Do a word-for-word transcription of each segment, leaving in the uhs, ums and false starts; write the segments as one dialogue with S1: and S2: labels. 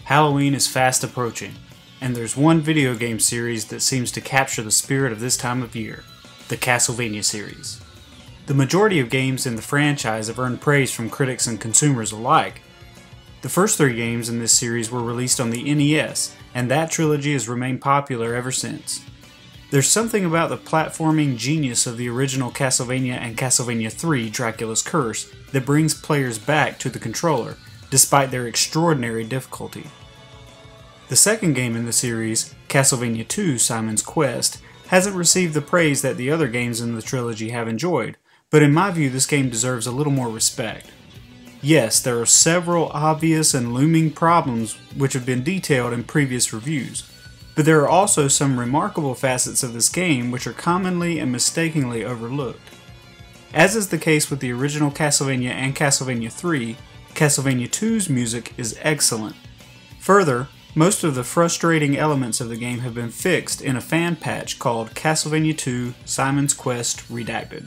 S1: Halloween is fast approaching, and there's one video game series that seems to capture the spirit of this time of year, the Castlevania series. The majority of games in the franchise have earned praise from critics and consumers alike. The first three games in this series were released on the N E S, and that trilogy has remained popular ever since. There's something about the platforming genius of the original Castlevania and Castlevania three Dracula's Curse that brings players back to the controller, despite their extraordinary difficulty. The second game in the series, Castlevania two Simon's Quest, hasn't received the praise that the other games in the trilogy have enjoyed, but in my view this game deserves a little more respect. Yes, there are several obvious and looming problems which have been detailed in previous reviews, but there are also some remarkable facets of this game which are commonly and mistakenly overlooked. As is the case with the original Castlevania and Castlevania three, Castlevania two's music is excellent. Further, most of the frustrating elements of the game have been fixed in a fan patch called Castlevania two Simon's Quest Redacted.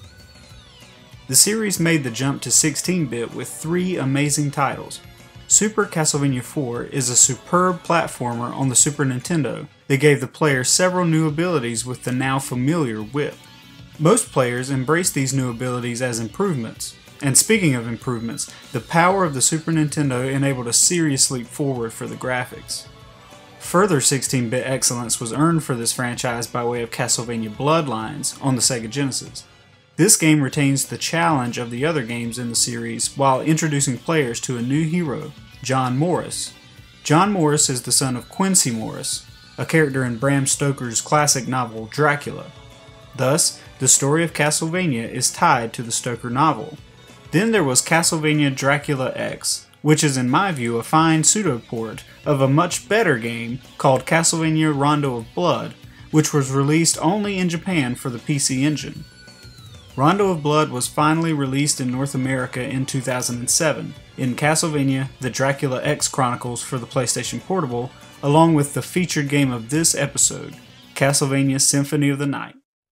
S1: The series made the jump to sixteen bit with three amazing titles. Super Castlevania four is a superb platformer on the Super Nintendo that gave the player several new abilities with the now familiar whip. Most players embrace these new abilities as improvements. And speaking of improvements, the power of the Super Nintendo enabled a serious leap forward for the graphics. Further sixteen bit excellence was earned for this franchise by way of Castlevania Bloodlines on the Sega Genesis. This game retains the challenge of the other games in the series while introducing players to a new hero, John Morris. John Morris is the son of Quincy Morris, a character in Bram Stoker's classic novel Dracula. Thus, the story of Castlevania is tied to the Stoker novel. Then there was Castlevania Dracula X, which is in my view a fine pseudo-port of a much better game called Castlevania Rondo of Blood, which was released only in Japan for the P C Engine. Rondo of Blood was finally released in North America in two thousand seven in Castlevania The Dracula X Chronicles for the PlayStation Portable, along with the featured game of this episode, Castlevania Symphony of the Night.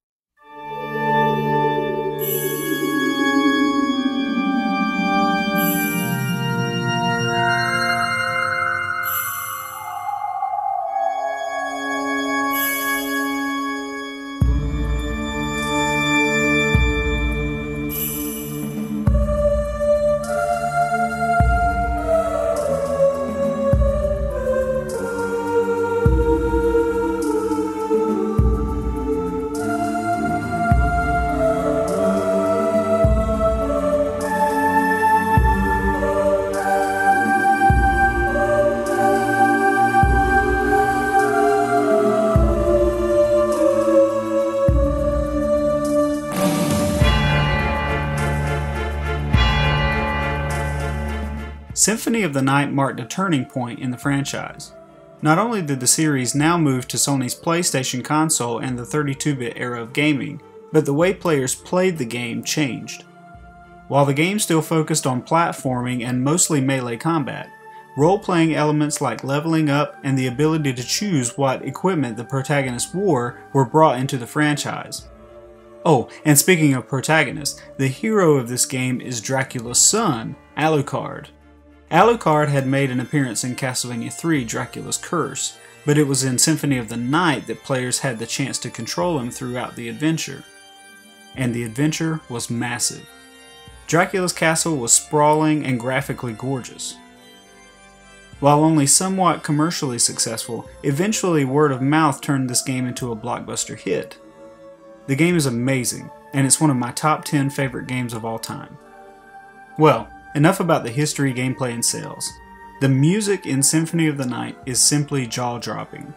S1: Symphony of the Night marked a turning point in the franchise. Not only did the series now move to Sony's PlayStation console and the thirty-two bit era of gaming, but the way players played the game changed. While the game still focused on platforming and mostly melee combat, role-playing elements like leveling up and the ability to choose what equipment the protagonist wore were brought into the franchise. Oh, and speaking of protagonists, the hero of this game is Dracula's son, Alucard. Alucard had made an appearance in Castlevania three Dracula's Curse, but it was in Symphony of the Night that players had the chance to control him throughout the adventure. And the adventure was massive. Dracula's castle was sprawling and graphically gorgeous. While only somewhat commercially successful, eventually word of mouth turned this game into a blockbuster hit. The game is amazing, and it's one of my top ten favorite games of all time. Well, enough about the history, gameplay, and sales. The music in Symphony of the Night is simply jaw-dropping.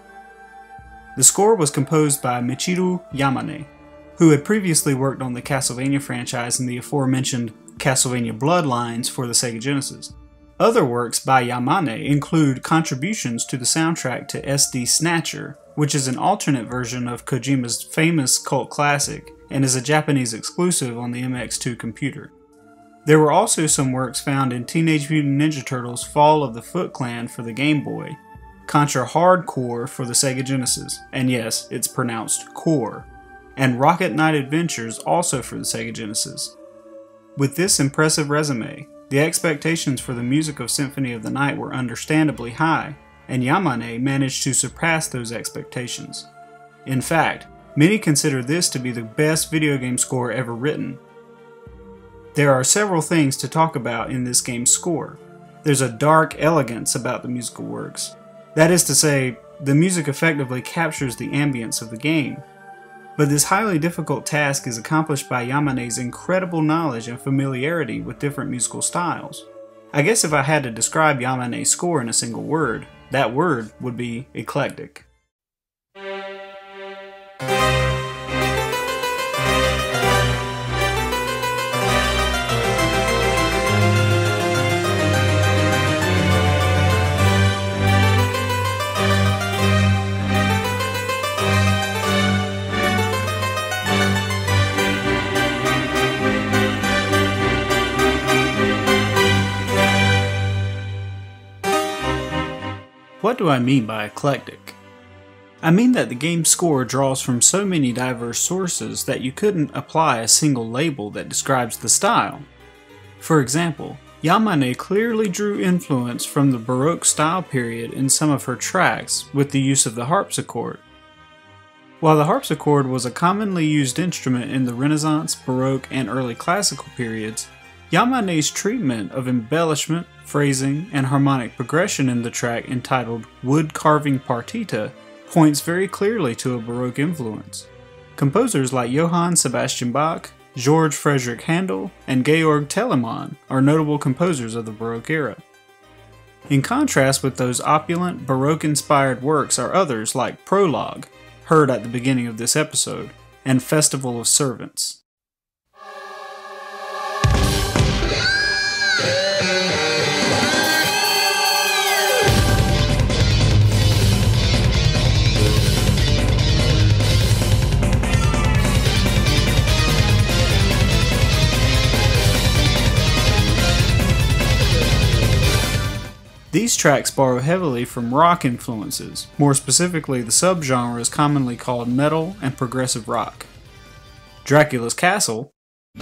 S1: The score was composed by Michiru Yamane, who had previously worked on the Castlevania franchise and the aforementioned Castlevania Bloodlines for the Sega Genesis. Other works by Yamane include contributions to the soundtrack to S D Snatcher, which is an alternate version of Kojima's famous cult classic and is a Japanese exclusive on the M X two computer. There were also some works found in Teenage Mutant Ninja Turtles Fall of the Foot Clan for the Game Boy, Contra Hard Corps for the Sega Genesis, and yes, it's pronounced Core, and Rocket Knight Adventures also for the Sega Genesis. With this impressive resume, The expectations for the music of Symphony of the Night were understandably high, and Yamane managed to surpass those expectations. In fact, many consider this to be the best video game score ever written. There are several things to talk about in this game's score. There's a dark elegance about the musical works. That is to say, the music effectively captures the ambience of the game. But this highly difficult task is accomplished by Yamane's incredible knowledge and familiarity with different musical styles. I guess if I had to describe Yamane's score in a single word, that word would be eclectic. What do I mean by eclectic? I mean that the game's score draws from so many diverse sources that you couldn't apply a single label that describes the style. For example, Yamane clearly drew influence from the Baroque style period in some of her tracks with the use of the harpsichord. While the harpsichord was a commonly used instrument in the Renaissance, Baroque, and early classical periods, Yamane's treatment of embellishment, phrasing, and harmonic progression in the track entitled Wood Carving Partita points very clearly to a Baroque influence. Composers like Johann Sebastian Bach, George Frederick Handel, and Georg Telemann are notable composers of the Baroque era. In contrast with those opulent, Baroque-inspired works are others like Prologue, heard at the beginning of this episode, and Festival of Servants. These tracks borrow heavily from rock influences, more specifically the subgenres commonly called metal and progressive rock. Dracula's Castle,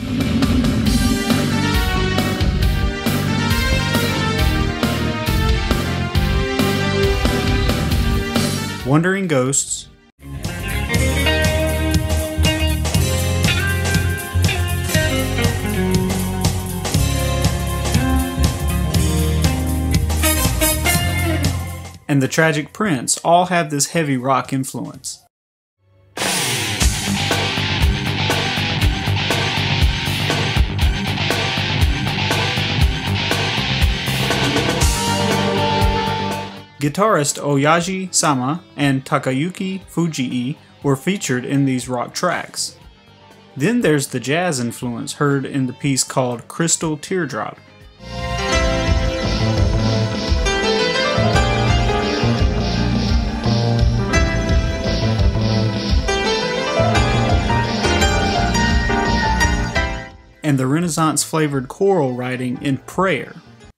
S1: Wandering Ghosts, and The Tragic Prince all have this heavy rock influence. Guitarist Oyaji-sama and Takayuki Fujii were featured in these rock tracks. Then there's the jazz influence heard in the piece called Crystal Teardrop. And the Renaissance-flavored choral writing in Prayer.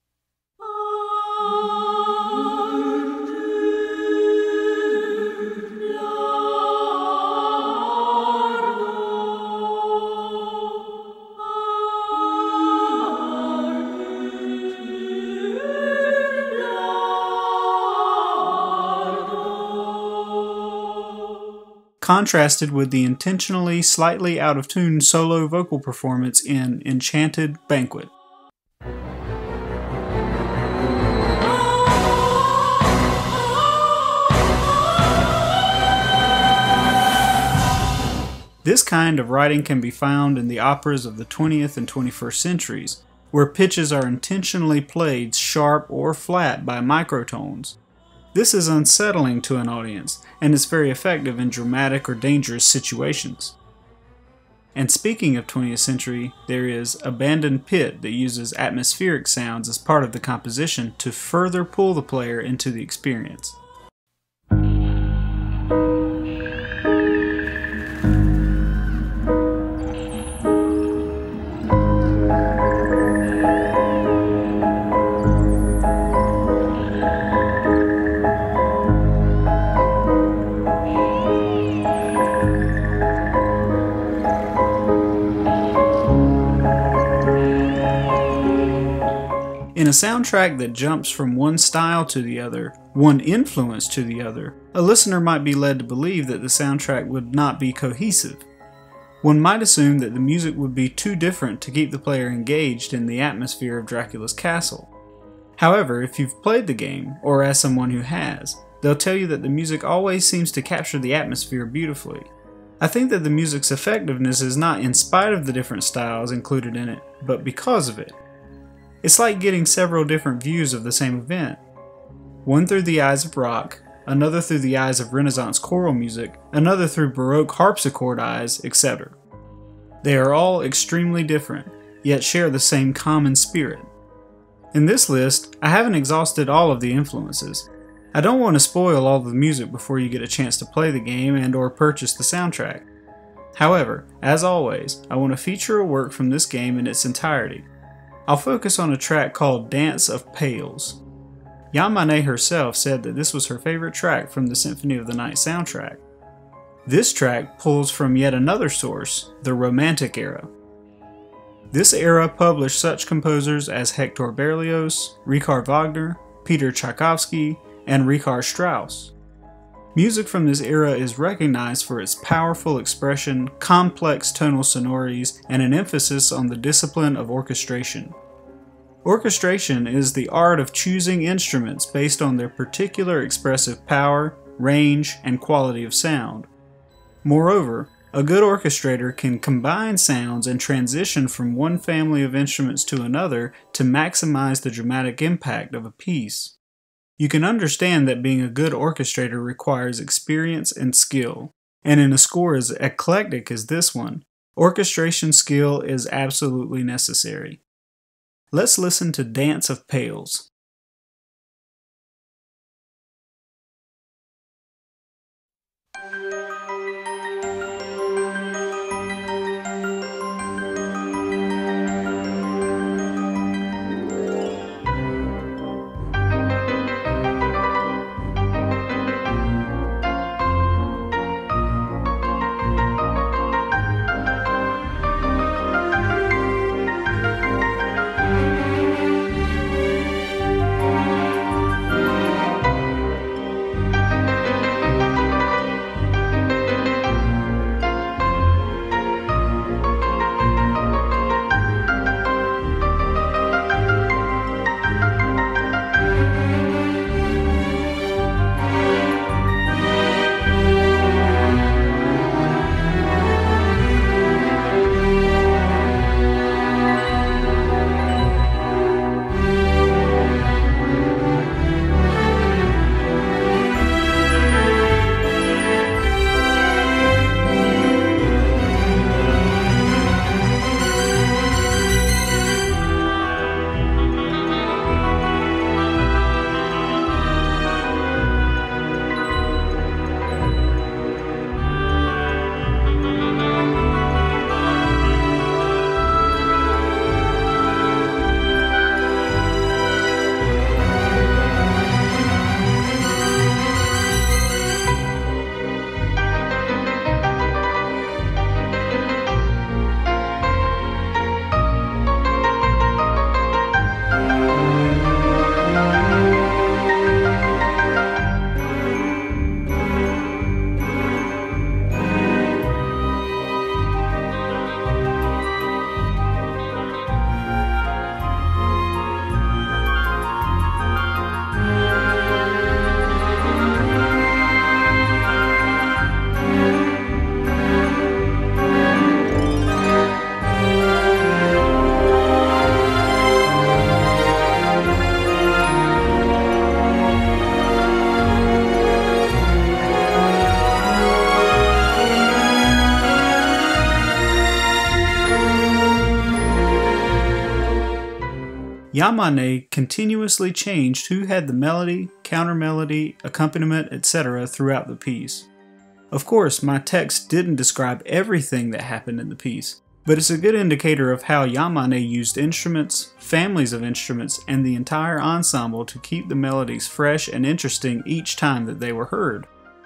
S1: Contrasted with the intentionally slightly out-of-tune solo vocal performance in Enchanted Banquet. This kind of writing can be found in the operas of the twentieth and twenty-first centuries, where pitches are intentionally played sharp or flat by microtones. This is unsettling to an audience, and is very effective in dramatic or dangerous situations. And speaking of twentieth century, there is Abandoned Pit that uses atmospheric sounds as part of the composition to further pull the player into the experience. In a soundtrack that jumps from one style to the other, one influence to the other, a listener might be led to believe that the soundtrack would not be cohesive. One might assume that the music would be too different to keep the player engaged in the atmosphere of Dracula's castle. However, if you've played the game, or as someone who has, they'll tell you that the music always seems to capture the atmosphere beautifully. I think that the music's effectiveness is not in spite of the different styles included in it, but because of it. It's like getting several different views of the same event. One through the eyes of rock, another through the eyes of Renaissance choral music, another through Baroque harpsichord eyes, et cetera. They are all extremely different, yet share the same common spirit. In this list, I haven't exhausted all of the influences. I don't want to spoil all the music before you get a chance to play the game and or purchase the soundtrack. However, as always, I want to feature a work from this game in its entirety. I'll focus on a track called Dance of Pails. Yamane herself said that this was her favorite track from the Symphony of the Night soundtrack. This track pulls from yet another source, the Romantic era. This era published such composers as Hector Berlioz, Richard Wagner, Peter Tchaikovsky, and Richard Strauss. Music from this era is recognized for its powerful expression, complex tonal sonorities, and an emphasis on the discipline of orchestration. Orchestration is the art of choosing instruments based on their particular expressive power, range, and quality of sound. Moreover, a good orchestrator can combine sounds and transition from one family of instruments to another to maximize the dramatic impact of a piece. You can understand that being a good orchestrator requires experience and skill, and in a score as eclectic as this one, orchestration skill is absolutely necessary. Let's listen to Dance of Pails. Yamane continuously changed who had the melody, counter-melody, accompaniment, et cetera throughout the piece. Of course, my text didn't describe everything that happened in the piece, but it's a good indicator of how Yamane used instruments, families of instruments, and the entire ensemble to keep the melodies fresh and interesting each time that they were heard.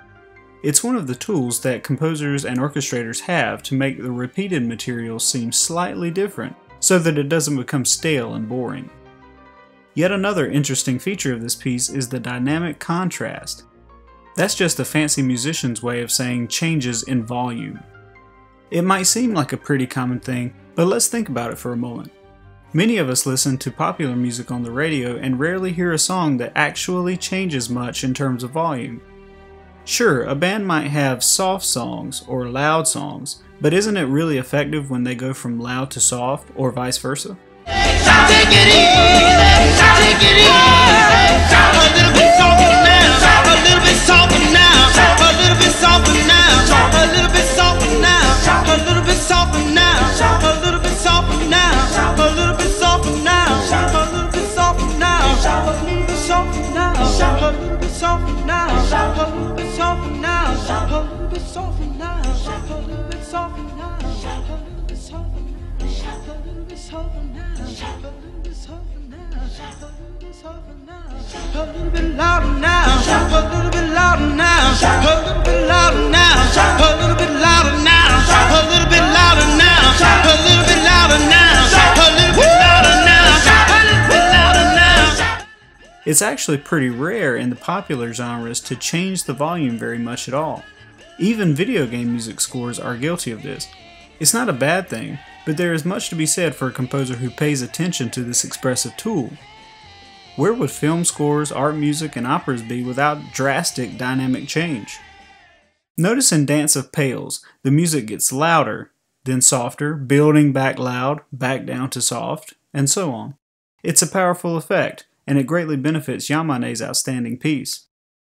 S1: It's one of the tools that composers and orchestrators have to make the repeated material seem slightly different, so that it doesn't become stale and boring. Yet another interesting feature of this piece is the dynamic contrast. That's just a fancy musician's way of saying changes in volume. It might seem like a pretty common thing, but let's think about it for a moment. Many of us listen to popular music on the radio and rarely hear a song that actually changes much in terms of volume. Sure, a band might have soft songs or loud songs, but isn't it really effective when they go from loud to soft, or vice versa?
S2: Take it easy, take it easy. A little bit softer now, a little bit softer now, a little bit softer now, a little bit softer now, a little bit softer now, a little bit softer now, a little bit softer now, a little bit softer now, a little bit softer now, a little bit softer now, a little bit softer now, a little bit softer now, a little bit softer now, a little bit softer now. A little bit softer now, a little bit softer now, a little bit softer now, a little bit louder now, a little bit louder now, a little bit louder now, a little bit louder now, a little bit louder now, a little bit louder now, a little bit louder now, a little bit louder now.
S1: It's actually pretty rare in the popular genres to change the volume very much at all. Even video game music scores are guilty of this. It's not a bad thing, but there is much to be said for a composer who pays attention to this expressive tool. Where would film scores, art music, and operas be without drastic dynamic change? Notice in Dance of Pails, the music gets louder, then softer, building back loud, back down to soft, and so on. It's a powerful effect, and it greatly benefits Yamane's outstanding piece.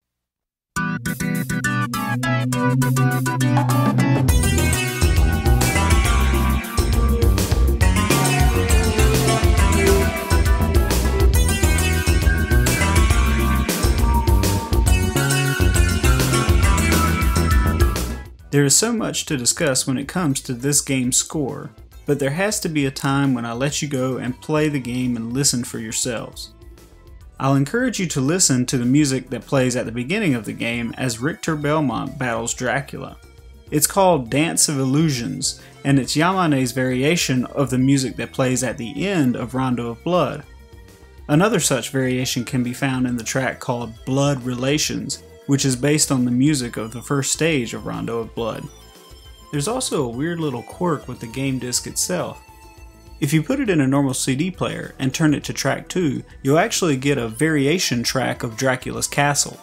S1: There is so much to discuss when it comes to this game's score, but there has to be a time when I let you go and play the game and listen for yourselves. I'll encourage you to listen to the music that plays at the beginning of the game as Richter Belmont battles Dracula. It's called Dance of Illusions, and it's Yamane's variation of the music that plays at the end of Rondo of Blood. Another such variation can be found in the track called Blood Relations, which is based on the music of the first stage of Rondo of Blood. There's also a weird little quirk with the game disc itself. If you put it in a normal C D player and turn it to track two, you'll actually get a variation track of Dracula's castle.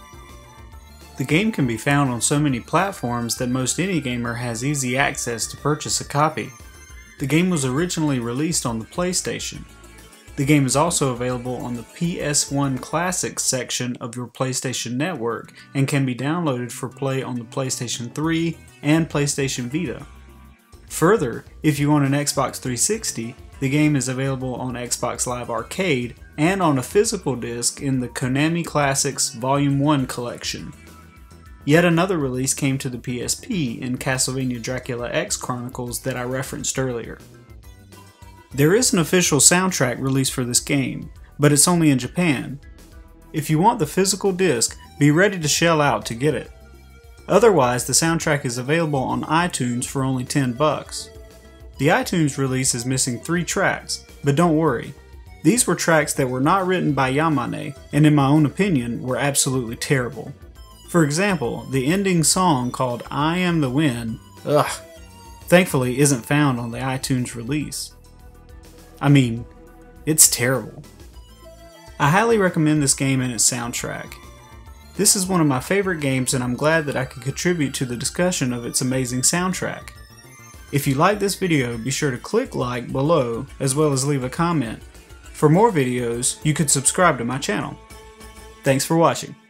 S1: The game can be found on so many platforms that most any gamer has easy access to purchase a copy. The game was originally released on the PlayStation. The game is also available on the P S one Classics section of your PlayStation Network and can be downloaded for play on the PlayStation three and PlayStation Vita. Further, if you own an Xbox three sixty, the game is available on Xbox Live Arcade and on a physical disc in the Konami Classics Volume one collection. Yet another release came to the P S P in Castlevania Dracula X Chronicles that I referenced earlier. There is an official soundtrack released for this game, but it's only in Japan. If you want the physical disc, be ready to shell out to get it. Otherwise, the soundtrack is available on iTunes for only ten bucks. The iTunes release is missing three tracks, but don't worry. These were tracks that were not written by Yamane, and in my own opinion, were absolutely terrible. For example, the ending song called I Am the Wind, ugh, thankfully isn't found on the iTunes release. I mean, it's terrible. I highly recommend this game and its soundtrack. This is one of my favorite games and I'm glad that I could contribute to the discussion of its amazing soundtrack. If you like this video, be sure to click like below as well as leave a comment. For more videos, you could subscribe to my channel. Thanks for watching.